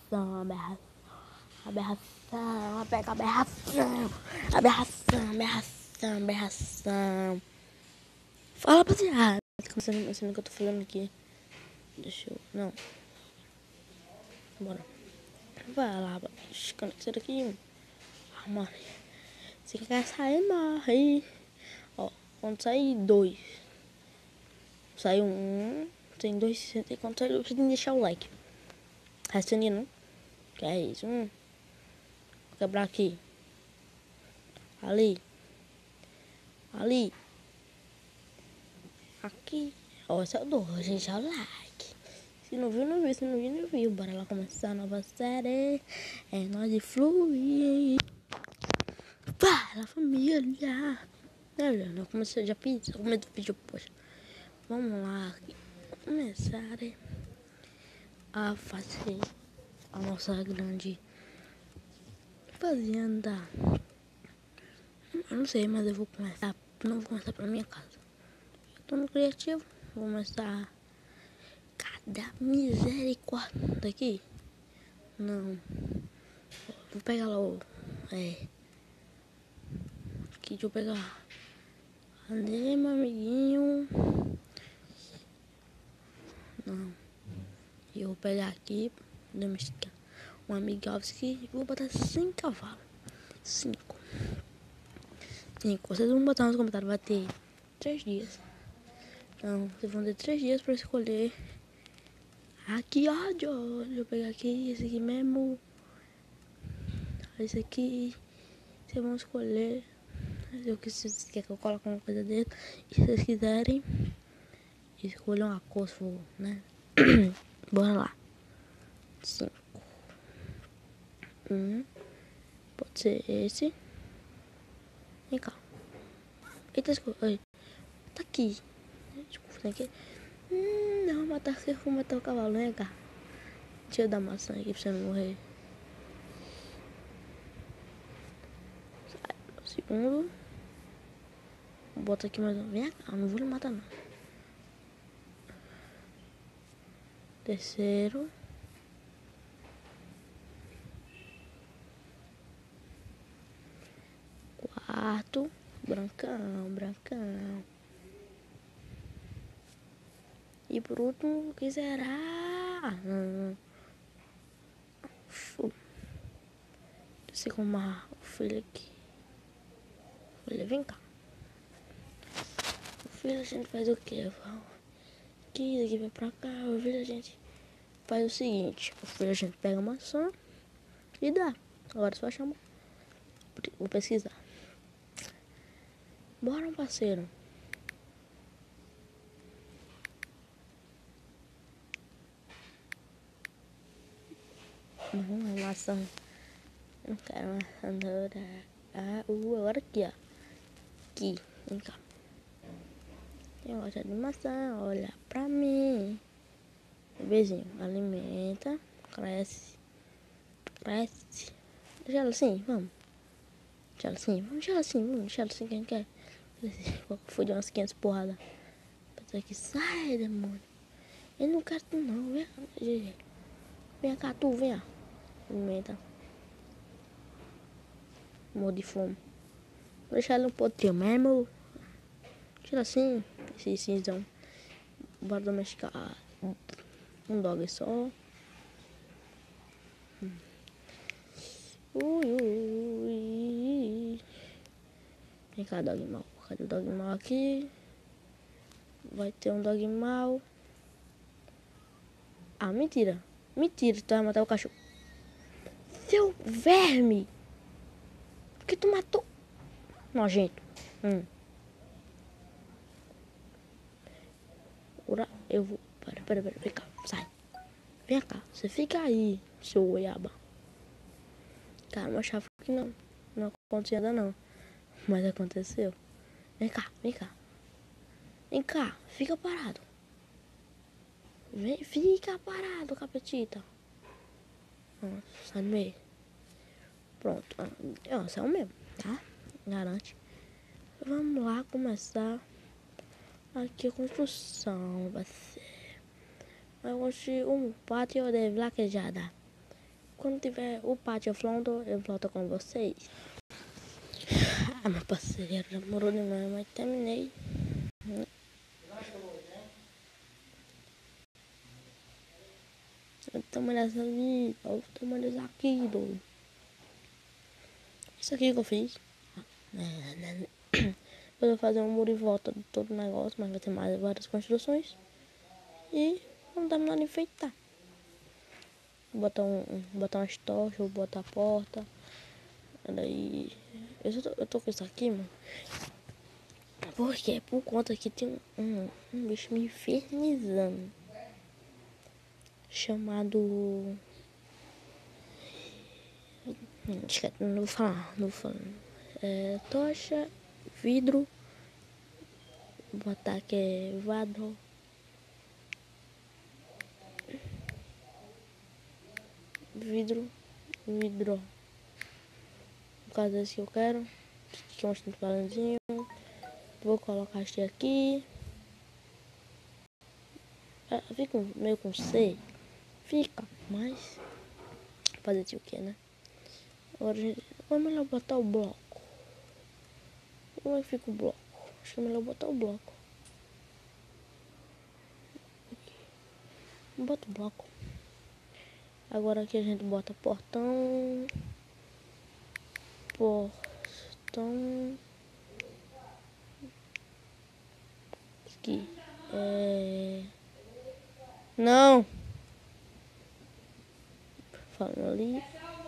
aberração, aberração, pega aberração, aberração, aberração, aberração. Fala, rapaziada. Começando o que eu tô falando aqui. Deixa eu... Não. Bora. Vai lá, conecta aqui. Ah, mano. Se quer sair, morre. Ó, quando sair 2. Sai um. Tem 2. Quando sair 2, você tem que deixar o like. Raciocínio, não? Que é isso? Vou quebrar aqui. Ali. Ali. Aqui. Ó, esse é o 2, gente. É o like. Se não viu, não viu. Se não viu, não viu. Bora lá começar a nova série. É nós de fluir. Fala, família. Não, comecei já pizza. Comecei do vídeo, poxa. Vamos lá. Começar a fazer a nossa grande fazenda. Eu não sei, mas eu vou começar. Não vou começar pra minha casa. Eu tô no criativo. Vou começar. Cada misericórdia aqui. Não. Vou pegar lá o. Aqui, deixa eu pegar. Cadê meu amiguinho? Não. Eu vou pegar aqui. Domesticar. Um Amigovski. E vou botar 5 cavalos. 5. Vocês vão botar nos comentários. Vai ter 3 dias. Então, vocês vão ter 3 dias pra escolher. Aqui, ó. Deixa eu pegar aqui. Esse aqui mesmo. Esse aqui. Vocês vão escolher. O que vocês querem que eu coloque uma coisa dentro. E se vocês quiserem, escolham a cor, né? Bora lá. 5. Pode ser esse. Vem cá. Eita, escolha. Tá aqui. Desculpa, tem que... não, matar se eu for matar o cavalo, vem cá. Deixa eu dar maçã aqui pra você não morrer. Segundo. Bota aqui mais um. Vem cá, não vou lhe matar não. Terceiro. Quarto. Brancão. E por último, o que será? Deixa eu arrumar o filho aqui. Olha, vem cá. O filho a gente faz o quê? Aqui, daqui vai pra cá. O filho a gente faz o seguinte. O filho a gente pega a maçã e dá. Agora é só chamar. Vou pesquisar. Bora, parceiro. Não, maçã. Não quero maçã dourada. Agora aqui, ó. Aqui, vem cá. Tem loja de maçã, olha pra mim. Bebezinho, alimenta, cresce. Deixa ela assim, vamos. Deixa ela assim que a gente quer. Foi de umas 500 porradas. Pensa que sai, demônio. Eu não quero tu não, vem cá, GG. Vem cá, tu, vem, ó. Alimenta. Morro de fome. Vou deixar ele um pouquinho mesmo. Tira assim, esse cinzão. Bora domesticar um dog só. Ui. Vem cá, dog mal. Cadê o dog mal aqui? Vai ter um dog mal. Ah, mentira. Mentira, tu vai matar o cachorro. Seu verme! Por que tu matou? Nojento. Agora eu vou... Pera, vem cá, sai. Vem cá, você fica aí, seu goiaba. Cara, eu achava que não acontecia nada não. Mas aconteceu. Vem cá. Fica parado. Fica parado, capetita. Sai do meio. Pronto. Esse é o mesmo, tá? Garante. Vamos lá começar aqui a construção. Vai ser... Vai construir um pátio de vaquejada. Quando tiver o pátio eu volto com vocês. Ah, meu parceiro, demorou demais, mas terminei. Eu tô dessa ali, eu tô dessa aqui, doido. Isso aqui que eu fiz. Eu vou fazer um muro em volta de todo o negócio, mas vai ter mais várias construções. E vamos terminar de enfeitar. Botar umas tochas, vou botar a porta. Daí. Eu tô com isso aqui, mano. Porque por conta que tem um bicho me infernizando. Chamado. Não vou falar, não vou falar. É, tocha, vidro. Botar que é vadro. Vidro. No caso desse que eu quero. Aqui é um estudantezinho. Vou colocar este aqui. Fica meio com C. Fica, mas. Fazer o que, né? Agora, gente, é melhor botar o bloco. Como é que fica o bloco? Acho que é melhor botar o bloco. Bota o bloco. Agora aqui a gente bota portão. Aqui. Não! Falando ali.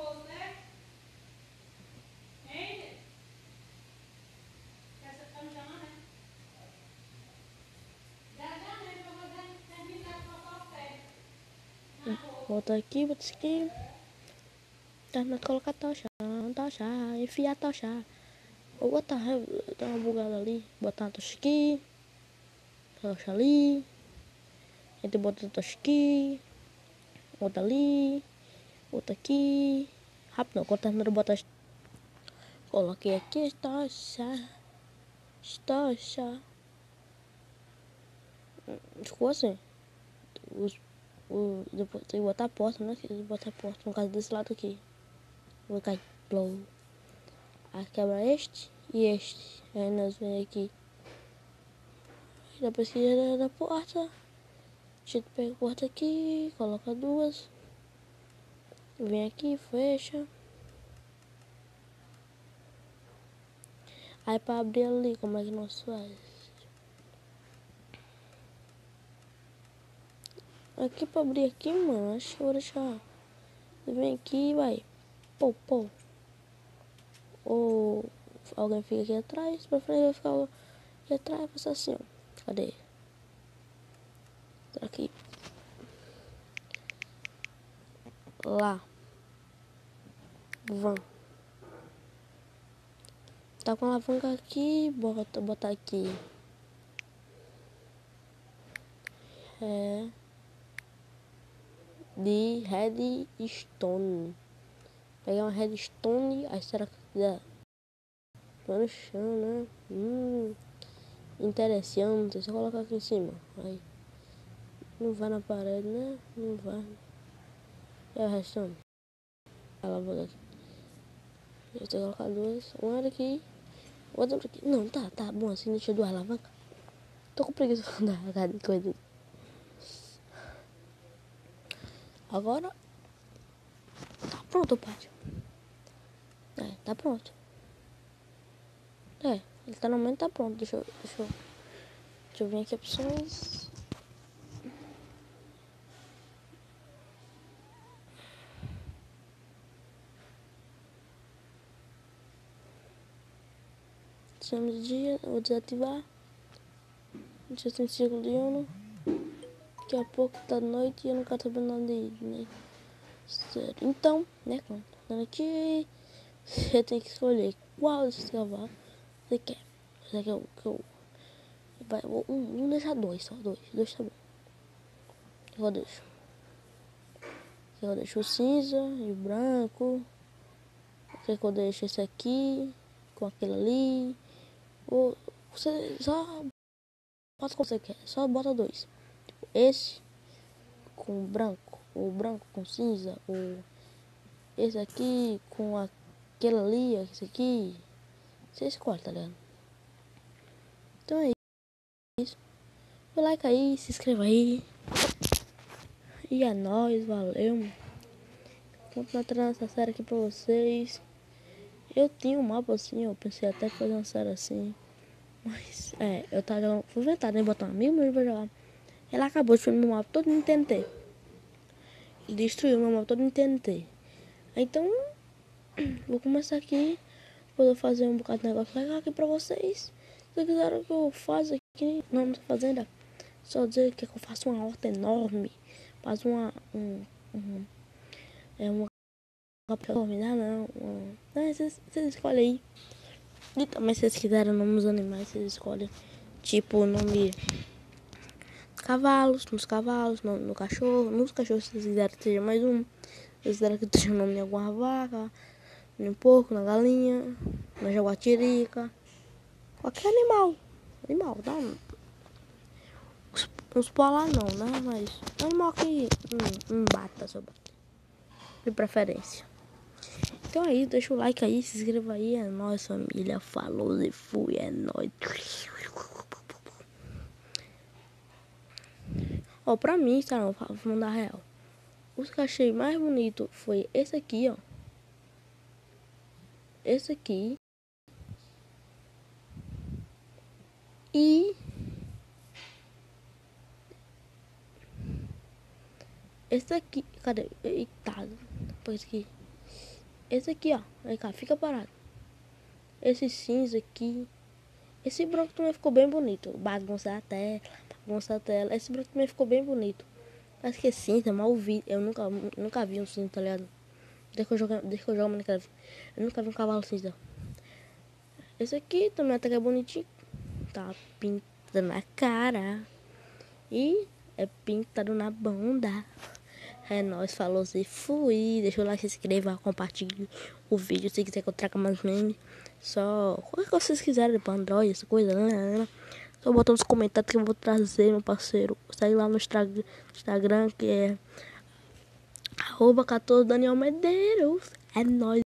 Bota aqui, bota isso aqui. Termina de colocar tocha. Enfiar a tocha. Vou botar, dar uma bugada ali. Botar uma tocha aqui. Tocha ali. A gente bota a tocha aqui. Outra ali. Outra aqui. Rápido não, quando terminar de botar. Coloquei aqui as tochas. Ficou assim. Depois tem que botar a porta, né? Tem que botar a porta no caso desse lado aqui. Vou cair. Blow. Aí quebra este e este. Aí nós vem aqui. Depois que já da porta. A gente pega a porta aqui. Coloca duas. Vem aqui, fecha. Aí pra abrir ali, como é que nós faz? Aqui pra abrir aqui, mano. Acho que eu vou deixar. Você vem aqui e vai. Pô. Ou alguém fica aqui atrás. Pra frente vai ficar aqui atrás. Vai ser assim, ó. Cadê? Tá aqui. Lá. Vão. Tá com a alavanca aqui. Bota aqui. De redstone. Pegar uma redstone. Aí será que dá? Tô no chão, né? Interessante. Só colocar aqui em cima. Aí. Não vai na parede, né? Não vai. E a redstone? Ela vou aqui. Eu tenho que colocar duas. Uma daqui. Outra aqui. Não, tá bom assim. Deixa eu duas alavancas. Tô com preguiça de coisa. Agora. Tá pronto o pátio. Tá pronto. Literalmente tá pronto. Deixa eu vir aqui opções. Chama de dia, vou desativar. Já tem ciclo de ano. Daqui a pouco tá de noite e eu não quero saber nada de né? Sério. Então, né, quando aqui você tem que escolher qual desses cavalos você quer. Você quer vou deixar dois, só dois. Dois tá bom. Eu deixo o cinza e o branco. Quer que eu deixe esse aqui com aquele ali. Ou você só bota como você quer. Só bota dois. Esse com branco. Ou branco com cinza. Ou esse aqui com aquele ali, esse aqui. Você escolhe, tá ligado? Então é isso. Dê like aí, se inscreva aí. E é nóis, valeu. Vou continuar trazendo essa série aqui pra vocês. Eu tinha um mapa assim, eu pensei até fazer uma série assim. Mas, eu tava jogando. Fui inventar, né? Botar um amigo meu pra jogar. Ela acabou destruindo meu mapa todo no TNT. Ele destruiu meu mapa todo no TNT. Então, vou começar aqui. Vou fazer um bocado de negócio legal aqui pra vocês. Se quiserem que eu faça aqui na nossa fazenda, só dizer que eu faço uma horta enorme. Faço uma enorme, não. Vocês escolhem aí. E também se vocês quiserem o nome dos animais, vocês escolhem. Tipo o nome cavalos, nos cavalos, no cachorro. Nos cachorros, se vocês quiserem que seja mais um. Se vocês quiserem que seja o nome de alguma vaca, no porco, na galinha, na jaguatirica. Qualquer animal. Animal, tá? Os polar não, né? Mas animal que não bata, só bate. De preferência. Então é isso, deixa o like aí, se inscreva aí. É nóis, família. Falou e fui, é nóis. Ó, pra mim, tá? Não, vou mandar real. Os que eu achei mais bonito foi esse aqui, ó. Esse aqui. E esse aqui. Cadê? Eita. Depois aqui. Esse aqui, ó. Vem cá, fica parado. Esse cinza aqui. Esse branco também ficou bem bonito. Bagunça a tela. Esse branco também ficou bem bonito. Parece que é cinza, mal vi. Eu nunca vi um cinza, tá ligado? Desde que eu jogo Minecraft. Eu nunca vi um cavalo cinza. Esse aqui também até que é bonitinho. Tá pintado na cara. E é pintado na bunda. É nóis, falou e fui. Deixa o like, se inscreva, compartilhe o vídeo. Se quiser que eu traga mais memes. Só qualquer coisa que vocês quiserem pra Android, essa coisa. Só botar nos comentários que eu vou trazer, meu parceiro. Segue lá no Instagram, que é @14 Daniel Medeiros. É nóis.